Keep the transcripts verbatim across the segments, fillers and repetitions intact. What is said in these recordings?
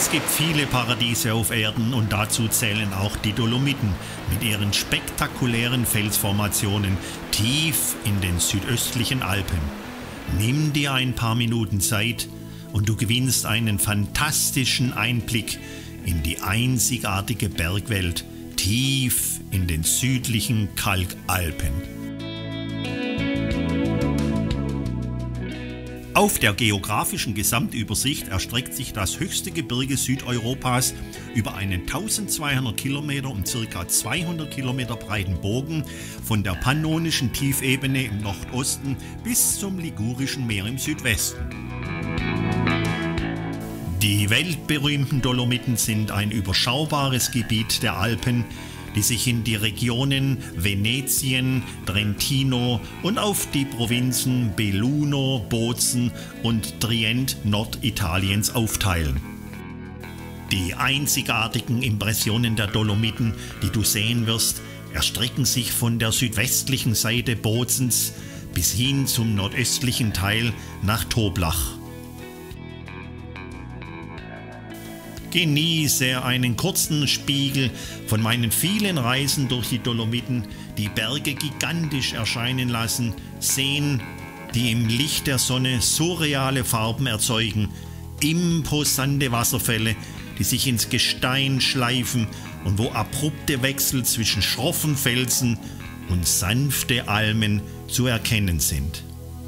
Es gibt viele Paradiese auf Erden und dazu zählen auch die Dolomiten mit ihren spektakulären Felsformationen tief in den südöstlichen Alpen. Nimm dir ein paar Minuten Zeit und du gewinnst einen fantastischen Einblick in die einzigartige Bergwelt tief in den südlichen Kalkalpen. Auf der geografischen Gesamtübersicht erstreckt sich das höchste Gebirge Südeuropas über einen tausendzweihundert Kilometer und ca. zweihundert Kilometer breiten Bogen von der Pannonischen Tiefebene im Nordosten bis zum Ligurischen Meer im Südwesten. Die weltberühmten Dolomiten sind ein überschaubares Gebiet der Alpen, die sich in die Regionen Venetien, Trentino und auf die Provinzen Belluno, Bozen und Trient Norditaliens aufteilen. Die einzigartigen Impressionen der Dolomiten, die du sehen wirst, erstrecken sich von der südwestlichen Seite Bozens bis hin zum nordöstlichen Teil nach Toblach. Genieße einen kurzen Spiegel von meinen vielen Reisen durch die Dolomiten, die Berge gigantisch erscheinen lassen, Seen, die im Licht der Sonne surreale Farben erzeugen, imposante Wasserfälle, die sich ins Gestein schleifen und wo abrupte Wechsel zwischen schroffen Felsen und sanfte Almen zu erkennen sind.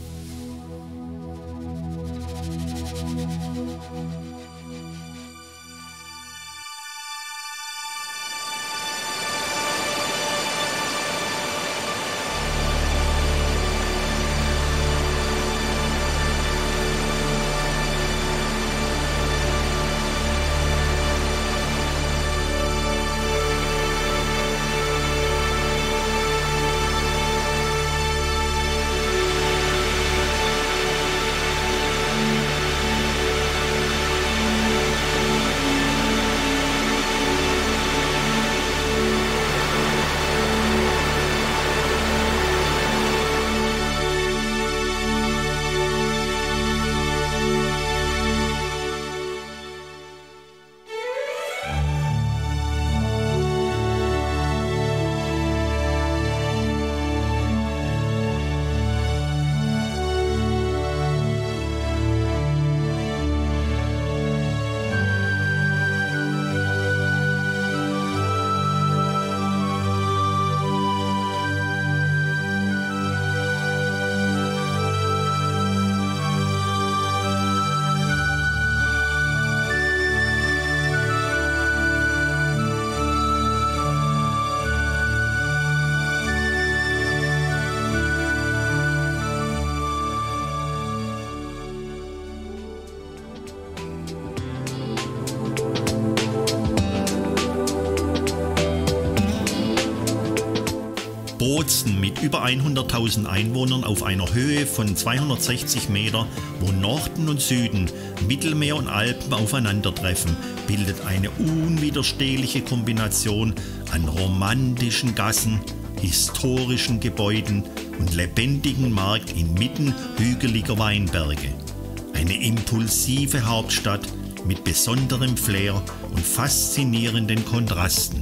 Bozen mit über hunderttausend Einwohnern auf einer Höhe von zweihundertsechzig Meter, wo Norden und Süden, Mittelmeer und Alpen aufeinandertreffen, bildet eine unwiderstehliche Kombination an romantischen Gassen, historischen Gebäuden und lebendigen Markt inmitten hügeliger Weinberge. Eine impulsive Hauptstadt mit besonderem Flair und faszinierenden Kontrasten.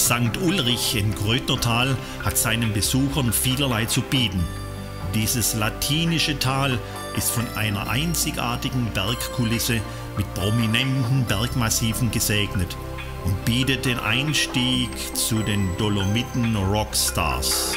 Sankt Ulrich im Grödnertal hat seinen Besuchern vielerlei zu bieten. Dieses latinische Tal ist von einer einzigartigen Bergkulisse mit prominenten Bergmassiven gesegnet und bietet den Einstieg zu den Dolomiten Rockstars.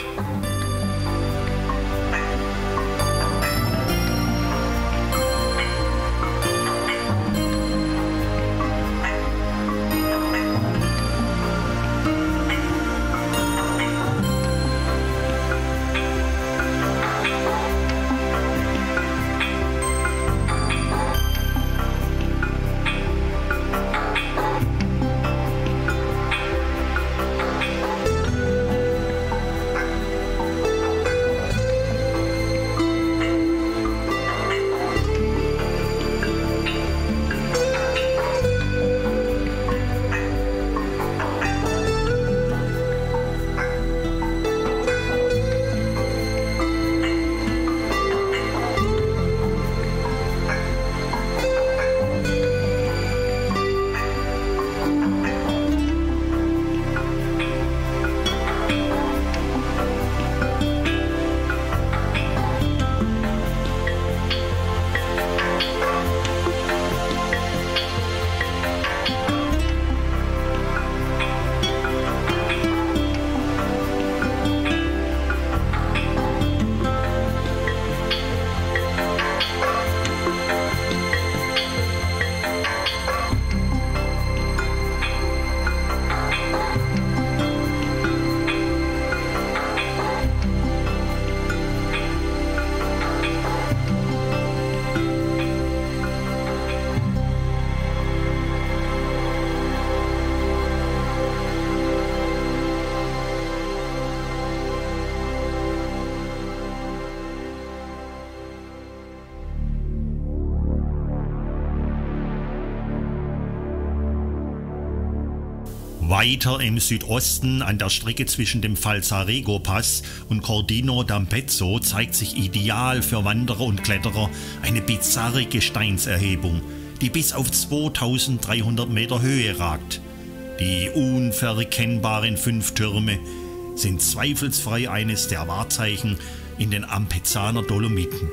Weiter im Südosten an der Strecke zwischen dem Falzarego-Pass und Cordino d'Ampezzo zeigt sich ideal für Wanderer und Kletterer eine bizarre Gesteinserhebung, die bis auf zweitausenddreihundert Meter Höhe ragt. Die unverkennbaren fünf Türme sind zweifelsfrei eines der Wahrzeichen in den Ampezzaner Dolomiten.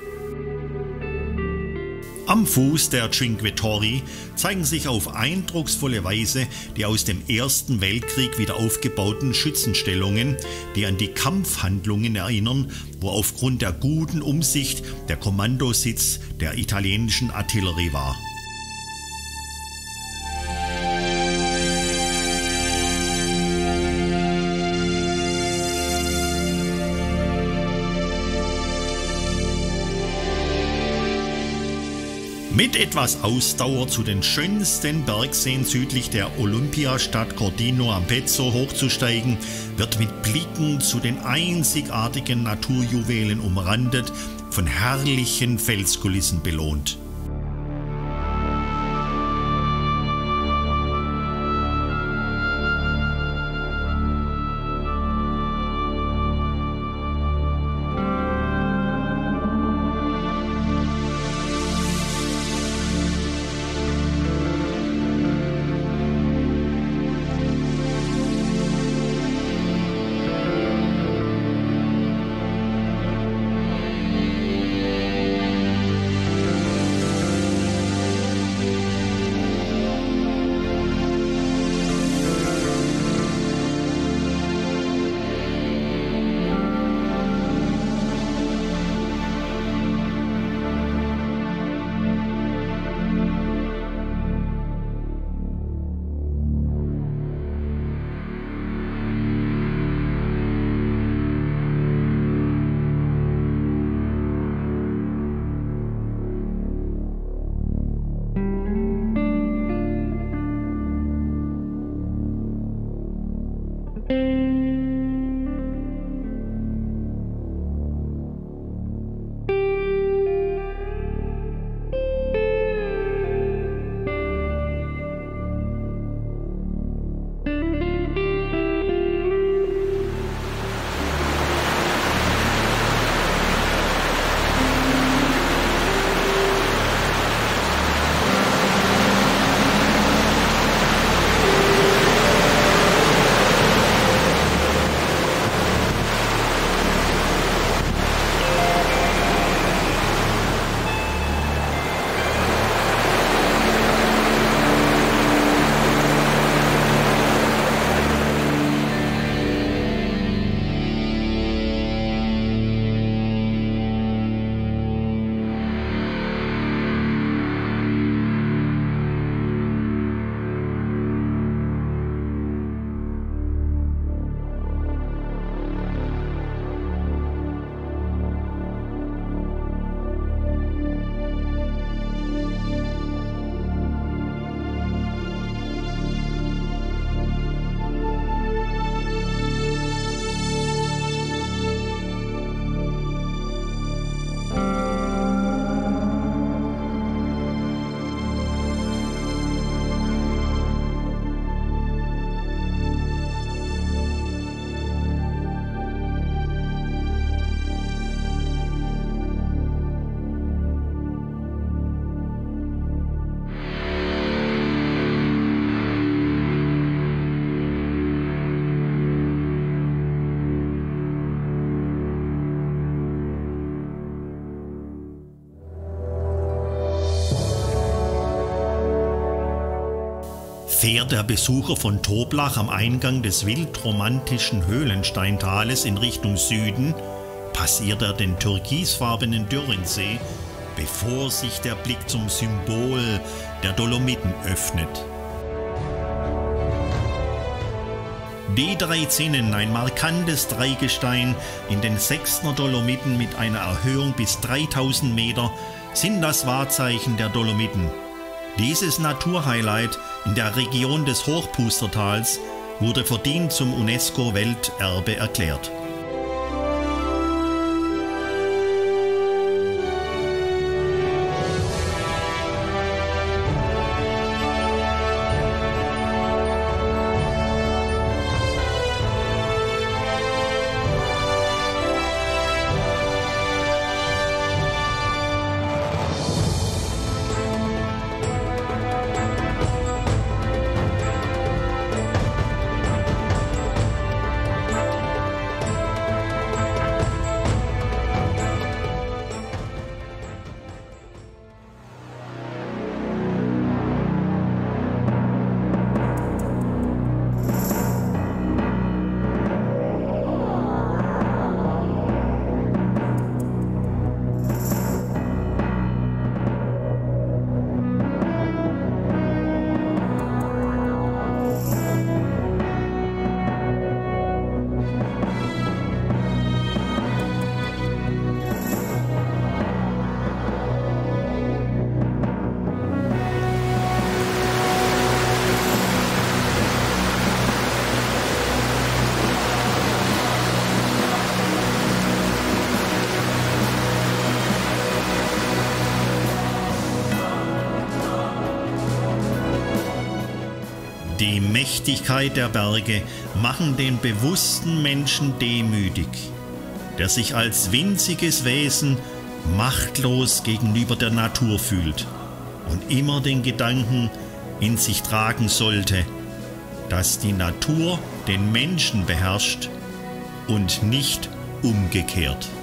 Am Fuß der Cinque Torri zeigen sich auf eindrucksvolle Weise die aus dem Ersten Weltkrieg wieder aufgebauten Schützenstellungen, die an die Kampfhandlungen erinnern, wo aufgrund der guten Umsicht der Kommandositz der italienischen Artillerie war. Mit etwas Ausdauer zu den schönsten Bergseen südlich der Olympiastadt Cordino d'Ampezzo hochzusteigen, wird mit Blicken zu den einzigartigen Naturjuwelen umrandet, von herrlichen Felskulissen belohnt. Fährt der Besucher von Toblach am Eingang des wildromantischen Höhlensteintales in Richtung Süden, passiert er den türkisfarbenen Dürrensee, bevor sich der Blick zum Symbol der Dolomiten öffnet. D dreizehn, ein markantes Dreigestein in den Sechstner Dolomiten mit einer Erhöhung bis dreitausend Meter, sind das Wahrzeichen der Dolomiten. Dieses Naturhighlight in der Region des Hochpustertals wurde verdient zum UNESCO-Welterbe erklärt. Die Mächtigkeit der Berge machen den bewussten Menschen demütig, der sich als winziges Wesen machtlos gegenüber der Natur fühlt und immer den Gedanken in sich tragen sollte, dass die Natur den Menschen beherrscht und nicht umgekehrt.